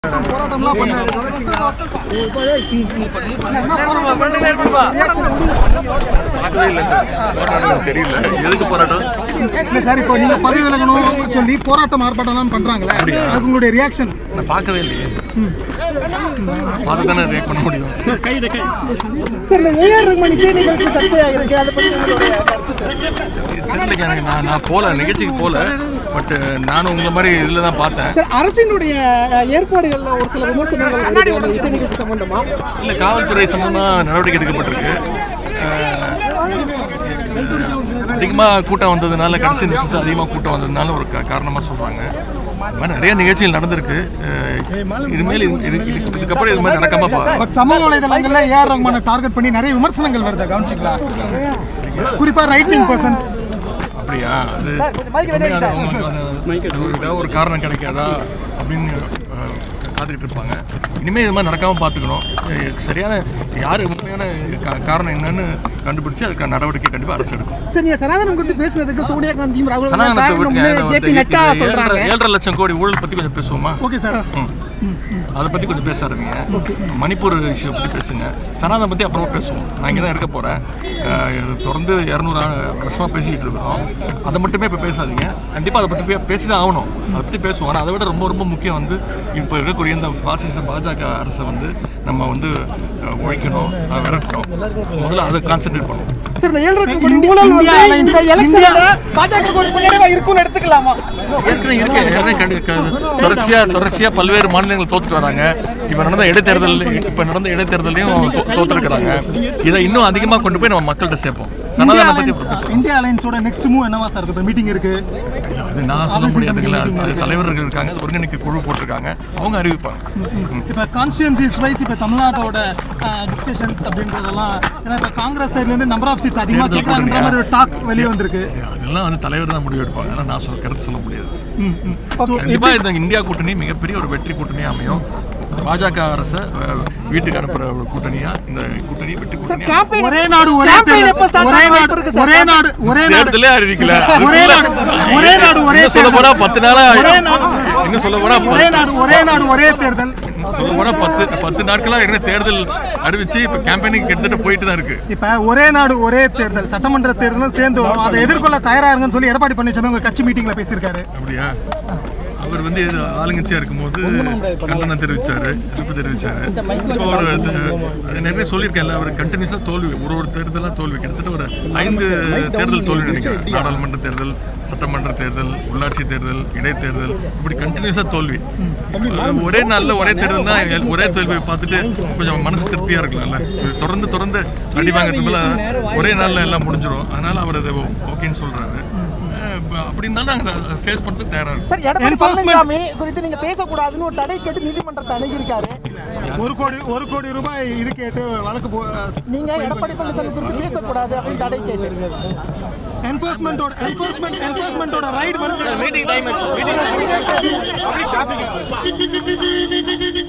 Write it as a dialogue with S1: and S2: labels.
S1: போராட்டம்லாம் பண்ணாரு.
S2: தெரியல எதுக்கு போராட்டம்
S1: இல்லை சார், இப்போ நீங்க பதவி விலகணும் சொல்லி போராட்டம் ஆர்ப்பாட்டம்லாம் பண்றாங்களே, அதுக்கு உங்களுடைய ரியாக்ஷன்?
S2: நான் பார்க்கவே இல்லையே, பார்த்து தானே ரியாக்ட் பண்ண முடியும்.
S1: சார், இந்த ஏஆர் ரஹ்மான் இசை நிகழ்ச்சி சர்ச்சையாக இருக்கு, அதை பற்றி உங்களுடைய கருத்து சார்?
S2: தெரியல எனக்கு, நான் போல நிகழ்ச்சிக்கு போல, பட் நானும் உங்களை மாதிரி இதில் தான் பார்த்தேன்.
S1: சார், அரசினுடைய ஏற்பாடுகளில் ஒரு சில விமர்சனங்கள் வருது அந்த இசை நிகழ்ச்சி சம்பந்தமா.
S2: இல்லை, காவல்துறை சம்பந்தமாக நடவடிக்கை எடுக்கப்பட்டிருக்கு. அதிகமாக கூட்டம் வந்ததுனால, கடைசி நிமிஷத்தில் அதிகமாக கூட்டம் வந்ததுனால ஒரு காரணமாக சொல்கிறாங்க. இது மாதிரி நிறைய நிகழ்ச்சிகள் நடந்திருக்கு. இதுமாரி இதுக்கப்புறம் இது மாதிரி நடக்காம.
S1: பட் சமூக வலைதளங்களில் ஏஆர் ரஹ்மானை டார்கெட் பண்ணி நிறைய விமர்சனங்கள் வருது, கவனிச்சிங்களா? குறிப்பாக ரைட் விங் பர்சன்ஸ்.
S2: அப்படியா? அது ஏதாவது ஒரு காரணம் கிடைக்காதா அப்படின்னு காத்துக்கிட்டு இருப்பாங்க. இனிமேல் இது மாதிரி நடக்காமல் பார்த்துக்கணும். சரியான யார் உண்மையான காரணம் என்னன்னு கண்டுபிடிச்சு அதுக்கான நடவடிக்கை கண்டிப்பாக அரசு எடுக்கும்.
S1: சார், நீங்கள் சனாதனம் குறித்து பேசுனதுக்கு சோனியா காந்தி
S2: சனாதனத்தை விட்டு 7.5 லட்சம் கோடி ஊழல் பற்றி கொஞ்சம் பேசுவோமா?
S1: ஓகே சார்,
S2: அதை பற்றி கொஞ்சம் பேச ஆரம்பிங்க. மணிப்பூர் இஷ்யூ பற்றி பேசுங்க. சனாதனம் பற்றி அப்புறமா பேசுவோம். நான் இங்கே தான் இருக்க போகிறேன். தொடர்ந்து 200 வருஷமாக பேசிக்கிட்டு இருக்கிறோம். அதை மட்டுமே இப்போ பேசாதீங்க. கண்டிப்பாக அதை பற்றி பேசி தான் ஆகணும். அதை பற்றி பேசுவோம். ஆனால் அதை விட ரொம்ப ரொம்ப முக்கியம் இப்போ இருக்கக்கூடிய இந்த பாஜக அரசை நம்ம ஒழிக்கணும், அதை விரட்டணும். முதல்ல அதை கான்சென்ட்ரேட் பண்ணுவோம். தொடர்ச்சியாக பல்வேறு மாநிலங்கள் தோத்துட்டு வராங்க. இப்போ நடந்த இடைத்தேர்தலையும் தோத்துருக்கிறாங்க. இதை இன்னும் அதிகமாக கொண்டு போய் நம்ம மக்கள்கிட்ட சேர்ப்போம். சனாதனம் பற்றி
S1: இந்தியா அலைன்ஸோட நெக்ஸ்ட் மூவ் என்னவா சார் இருக்கு? மீட்டிங் இருக்கு,
S2: அது நான் சொல்ல முடியாதுங்களா. அது தலைவர்கள் இருக்காங்க, ஒருங்கிணைக்க குழு போட்டிருக்காங்க, அவங்க அறிவிப்பாங்க.
S1: இப்போ கான்ஸ்டியூன்சிஸ் வைஸ் இப்போ தமிழ்நாட்டோட டிஸ்கஷன்ஸ் அப்படின்றதெல்லாம், ஏன்னா இப்போ காங்கிரஸ் சைட்லேருந்து நம்பர் ஆஃப் சீட்ஸ் அதிகமாக கேட்குறாங்கிற மாதிரி ஒரு டாக் வெளியே வந்திருக்கு.
S2: அதெல்லாம் தலைவர் தான் முடிவு எடுப்பாங்க. அதெல்லாம் நான் கருத்து சொல்ல முடியாது. கண்டிப்பாக இந்த இந்தியா கூட்டணி மிகப்பெரிய ஒரு வெற்றி கூட்டணியாக அமையும். பாஜக அரசை வீட்டுக்கு அனுப்புற ஒரு கூட்டணியா இந்த கூட்டணி வெற்றி கூட்டணி.
S1: ஒரே நாடு ஒரே தேர்தல், ஒரே நாடு ஒரே நாடு ஒரே
S2: தேர்தலே அறிவிக்கல.
S1: ஒரே நாடு ஒரே நாடு ஒரே
S2: சொல்ல போனா 10 நாளா என்ன சொல்ல போனா
S1: ஒரே நாடு ஒரே தேர்தல்
S2: சொல்ல போனா 10 நாட்களா என்ன தேர்தல் அறிவிச்சு இப்ப கேம்பெயினிங் கிட்டத்தட்ட போயிட்டு தான் இருக்கு.
S1: இப்ப ஒரே நாடு ஒரே தேர்தல் சட்டமன்ற தேர்தலும் சேர்ந்து வரும், அதை எதிர்கொள்ள தயாரா இருங்கன்னு சொல்லி எடப்பாடி பழனிசாமி உங்க கட்சி மீட்டிங்ல பேசியிருக்காரு.
S2: அப்படியா? அவர் ஆளுங்கட்சியா இருக்கும்போது கண்டனம் தெரிவிச்சாரு, எதிர்ப்பு தெரிவிச்சாரு. இப்போ நிறைய சொல்லியிருக்கேன்ல, அவர் கண்டினியூஸா தோல்வி, ஒரு தேர்தலாக தோல்வி, கிட்டத்தட்ட ஒரு 5 தேர்தல் தோல்வி நினைக்கிறேன். நாடாளுமன்ற தேர்தல், சட்டமன்ற தேர்தல், உள்ளாட்சி தேர்தல், இடைத்தேர்தல், இப்படி கண்டினியூஸா தோல்வி. ஒரே நாளில் ஒரே தேர்தல்னா ஒரே தோல்வியை பார்த்துட்டு கொஞ்சம் மனசு திருப்தியா இருக்கலாம்ல. தொடர்ந்து அடி வாங்கிறது மேல ஒரே நாளில் எல்லாம் முடிஞ்சிடும். அதனால அவர் அதை ஓகேன்னு சொல்றாரு. அப்படின்னா நாங்கள் ஃபேஸ் பண்ணுறதுக்கு தயாராக இருக்கும்.
S1: சார், எடப்பாடி பழனிசாமி குறித்து நீங்க பேசக்கூடாதுன்னு ஒரு தடை கேட்டு நீதிமன்றத்தை அணுகியிருக்காரு. 1 கோடி ரூபாய் இது கேட்டு வழக்கு நீங்க எடப்பாடி பழனிசாமி குறித்து பேசக்கூடாது அப்படின்னு தடை கேட்டு என்ஃபோர்ஸ்மெண்டோட ரைட் வந்து மீட்டிங் டைம்